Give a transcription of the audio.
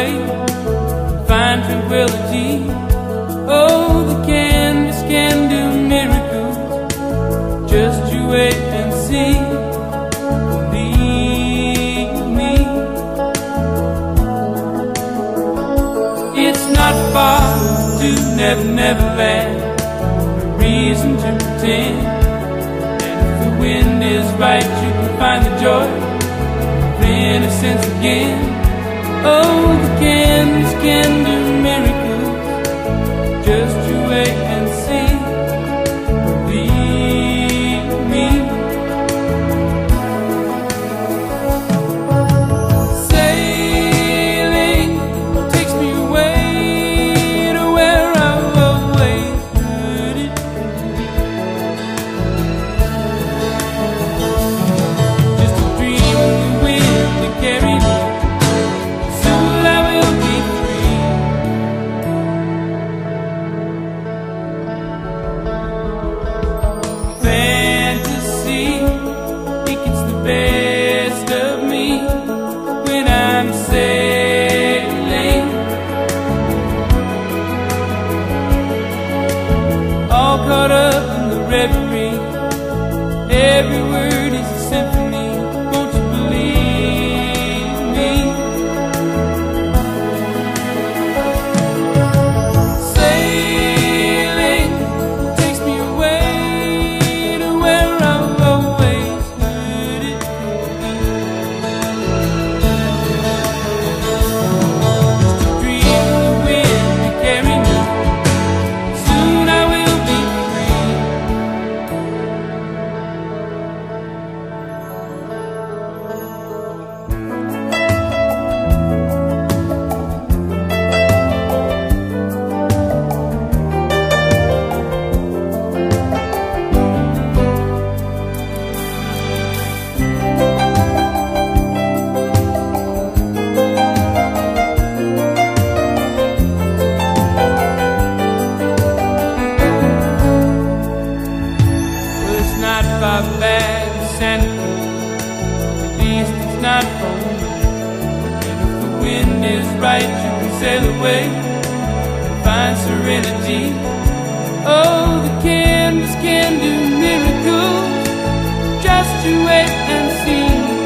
away, find tranquility. Oh, the canvas can do miracles. Just you wait and see. Believe me. It's not far to Never Never Land. No reason to pretend. And if the wind is right, you can find the joy of innocence again. Oh, the canvas can do miracles. Just you wait and see. Believe me. Sailing takes me away to where I've always heard it. Just a dream of the wind that carried me. Soon I will be free. Fantasy, it gets the best of me when I'm sailing. All caught up in the reverie. Every word is a symphony. Won't you believe me? Sailing takes me away to where I've always heard it. Just a dream of the wind to carry me. Soon I will be free. Well, it's not far back to Santa Cruz. At least it's not home. And if the wind is right, you can sail away and find serenity. Oh, the canvas can do miracles. Just you wait and see.